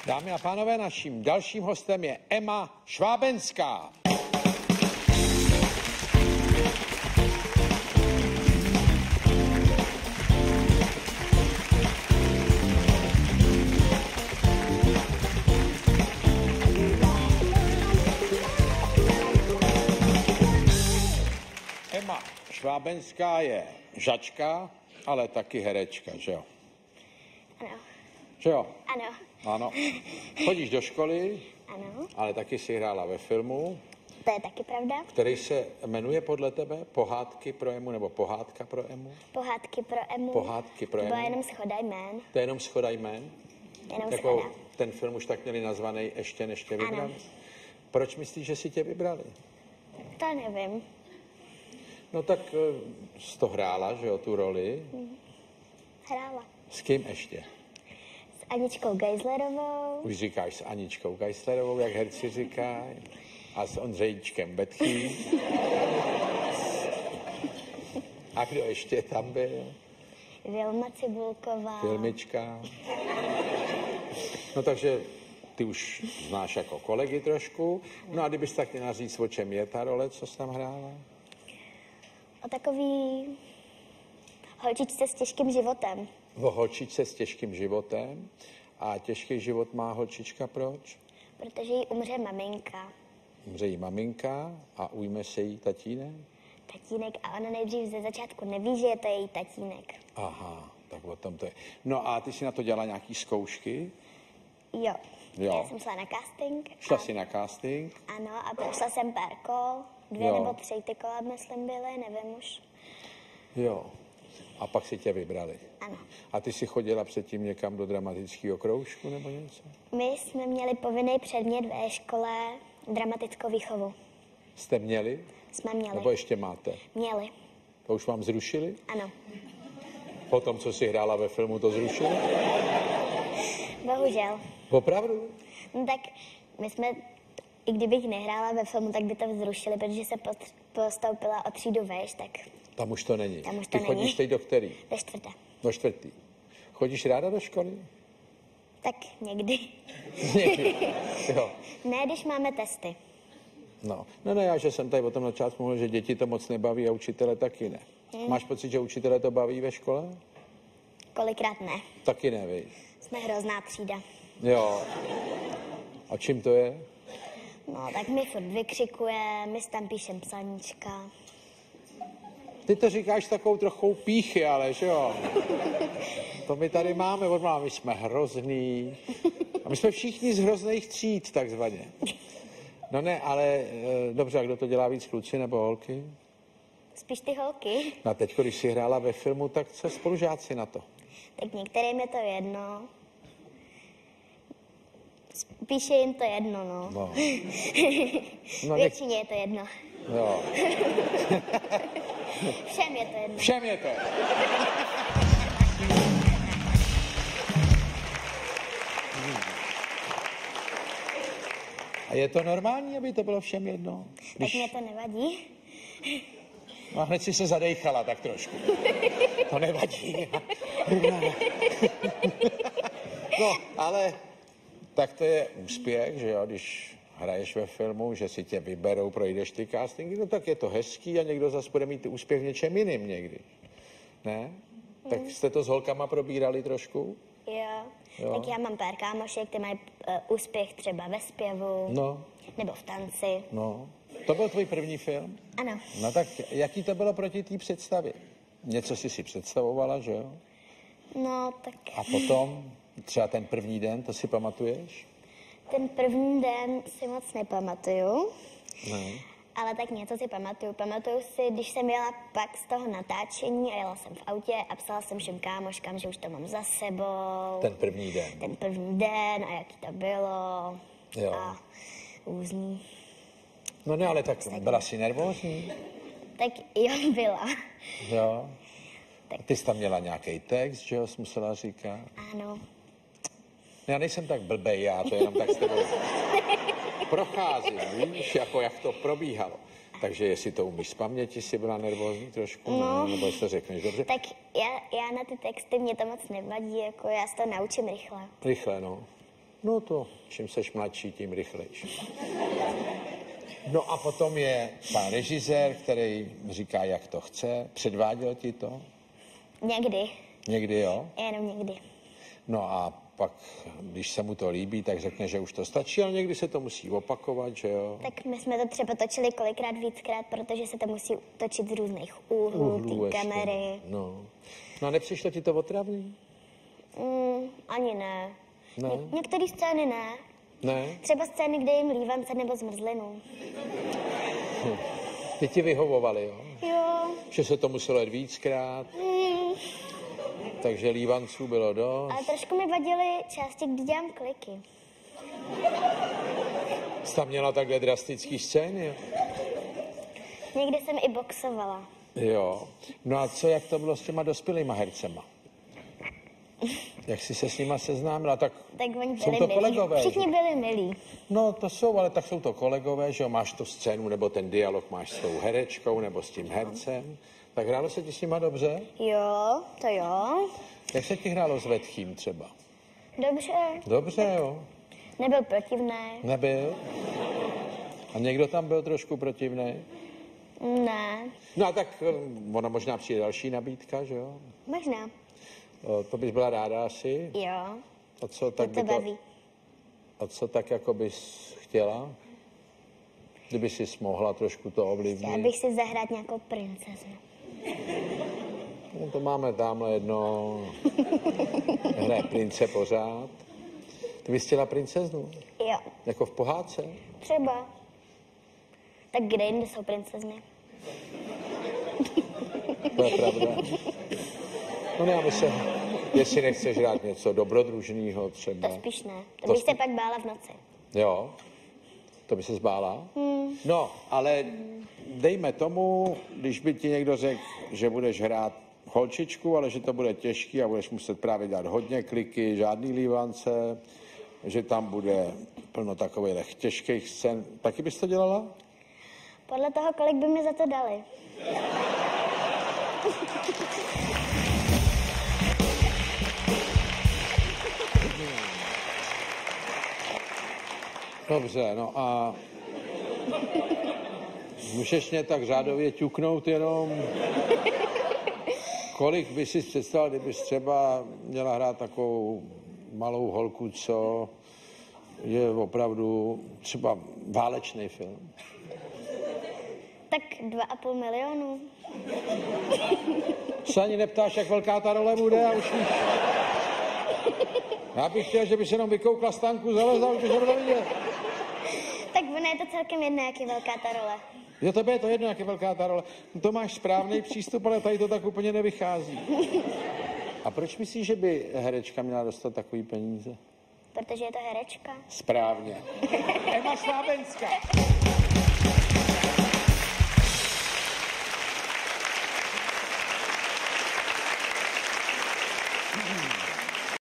Dámy a pánové, naším dalším hostem je Emma Švábenská. Emma Švábenská je žačka, ale taky herečka, že jo? Ano. Že jo? Ano. Ano. Chodíš do školy, Ano. ale taky si hrála ve filmu, To je taky pravda. který se jmenuje podle tebe Pohádky pro Emu nebo Pohádka pro Emu? Pohádky pro Emu. Pohádky pro To byla Emu. jenom shoda jmén. To je jenom shoda jmén? Jenom Jako shoda. ten film už tak měli nazvaný Ještě než tě vybrali? Ano. Proč myslíš, že si tě vybrali? To nevím. No tak jsi to hrála, že jo, tu roli. Hrála. S kým ještě? S Aničkou Geislerovou. Už říkáš s Aničkou Geislerovou, jak herci říkají. A s Ondřejíčkem Betchým. A kdo ještě tam byl? Vilma Cibulková. Filmička. No takže ty už znáš jako kolegy trošku. No a kdybys tak měla říct, o čem je ta role, co jsi tam hrála? O takový holčičce s těžkým životem. O holčičce s těžkým životem. A těžký život má holčička proč? Protože jí umře maminka. Umře jí maminka a ujme se jí tatínek? Tatínek a ona nejdřív ze začátku neví, že je to její tatínek. Aha, tak o tom to je. No a ty si na to dělala nějaký zkoušky? Jo. Jo. Já jsem šla na casting. Šla si na casting? Ano, a prošla jsem pár kol. 2 Jo. nebo 3 ty kola, myslím, byly, nevím už. Jo. A pak si tě vybrali. Ano. A ty jsi chodila předtím někam do dramatického kroužku nebo něco? My jsme měli povinný předmět ve škole dramatickou výchovu. Jste měli? Jsme měli. Nebo ještě máte? Měli, To už vám zrušili? ano. Po tom, co jsi hrála ve filmu, to zrušili? Bohužel. Opravdu? No tak my jsme, i kdybych nehrála ve filmu, tak by to zrušili, protože se postoupila o třídu vejš, tak Tam už to není. Tam už to Ty chodíš není. teď do který? do 4. Do 4. Chodíš ráda do školy? Tak někdy. Někdy. Jo. Ne, když máme testy. No, ne, já, že jsem tady o tom začátku mluvil, že děti to moc nebaví a učitele taky ne. Máš pocit, že učitele to baví ve škole? Kolikrát ne. Taky ne, víš. Jsme hrozná třída. Jo. A čím to je? No, tak my furt vykřikujeme, my si tam píšem psaníčka. Ty to říkáš takovou trochu píchy, ale že jo. To my tady máme od máma, my jsme hrozný. A my jsme všichni z hrozných tříd, takzvaně. No ne, ale dobře, a kdo to dělá víc, kluci nebo holky? Spíš ty holky. No a teď, když jsi hrála ve filmu, tak co spolužáci na to? Tak některým je to jedno. Spíš je jim to jedno, no. No. No, Většině je to jedno. Jo. Všem je to jedno. Všem je to. A je to normální, aby to bylo všem jedno? Tak mě to nevadí. No a hned si se zadejchala tak trošku. To nevadí. No, ale tak to je úspěch, že jo, když hraješ ve filmu, že si tě vyberou, projdeš ty castingy, no tak je to hezký a někdo zase bude mít úspěch v něčem jiným někdy. Ne? Tak jste to s holkama probírali trošku? Jo. Jo. Tak já mám pár kámošek, ty mají úspěch třeba ve zpěvu. No, Nebo v tanci. no. To byl tvůj první film? Ano. No tak jaký to bylo proti té představě? Něco jsi si představovala, že jo? No, tak A potom, třeba ten první den, to si pamatuješ? ten první den si moc nepamatuju. Ne. Ale tak něco si pamatuju. Pamatuju si, když jsem jela pak z toho natáčení a jela jsem v autě a psala jsem všem kámoškám, že už to mám za sebou. Ten první den. Ten první den a jaký to bylo. Jo. A různý. No ne, ale tak byla jsi nervózní? Tak jo, byla. Jo. A ty jsi tam měla nějaký text, že jo, jsi musela říkat? Ano. Já nejsem tak blbej, já to jenom tak s tebou procházím, víš, jako jak to probíhalo. Takže jestli to umíš z paměti, si byla nervózní trošku, No. nebo jestli to řekneš dobře? Tak já na ty texty mě to moc nevadí, jako já se to naučím rychle. Rychle, no. No to, čím seš mladší, tím rychlejší. No a potom je pan režisér, který říká, jak to chce. Předváděl ti to? Někdy. Někdy jo? Jenom někdy. No a pak, když se mu to líbí, tak řekne, že už to stačí, ale někdy se to musí opakovat, že jo? Tak my jsme to třeba točili kolikrát víckrát, protože se to musí točit z různých úhlů, té kamery. No. No a nepřišlo ti to otravný? Ani ne. Ne? Některé scény ne. Ne? Třeba scény, kde jim lívance nebo zmrzlinu. Ty ti vyhovovali, jo? Jo. Že se to muselo jít víckrát, takže lívanců bylo dost. Ale trošku mi vadily části, kdy dělám kliky. Jsi tam měla takhle drastický scény, jo? Někdy jsem i boxovala. Jo. No a co, jak to bylo s těma dospělýma hercema? Jak jsi se s nima seznámila, tak oni jsou byli to milí. kolegové. Všichni že? byli milí. No to jsou, ale tak jsou to kolegové, že jo, máš tu scénu, nebo ten dialog máš s tou herečkou, nebo s tím hercem. Tak hrálo se ti s nima dobře? Jo, to jo. Jak se ti hrálo s Vetchým třeba? Dobře. Dobře, jo. Nebyl protivný. Nebyl? A někdo tam byl trošku protivný? Ne. No a tak ona možná přijde další nabídka, že jo? Možná. To bys byla ráda asi? Jo. A co tak To baví. A co tak jako bys chtěla? Kdyby jsi mohla trošku to ovlivnit. Já bych si zahrát nějakou princeznu. No, to máme tamhle jedno. Hraje prince pořád. Ty bys chtěla princeznu? Jo. Jako v pohádce? Třeba. Tak kde jinde jsou princezny? To je pravda. No já myslím, jestli nechceš hrát něco dobrodružného třeba. To spíš ne. To bych se pak bála v noci. Jo? To by se zbála? No, ale dejme tomu, když by ti někdo řekl, že budeš hrát holčičku, ale že to bude těžký a budeš muset právě dělat hodně kliky, žádný lívance, že tam bude plno takových těžkých scén. Taky bys to dělala? Podle toho, kolik by mi za to dali. Dobře, no a můžeš mě tak řádově ťuknout jenom, kolik by si představil, kdybys třeba měla hrát takovou malou holku, co je opravdu třeba válečný film. Tak 2,5 milionu. Se ani neptáš, jak velká ta role bude a už víš. Já bych chtěl, že by se jenom vykoukla z tanku, zalezla, už by se to viděl. Tak ono je to celkem jedno, jak je velká ta role. Jo, tebe je to jedno, jak je velká ta role. No to máš správný přístup, ale tady to tak úplně nevychází. A proč myslíš, že by herečka měla dostat takový peníze? Protože je to herečka. Správně. Ema Švábenská.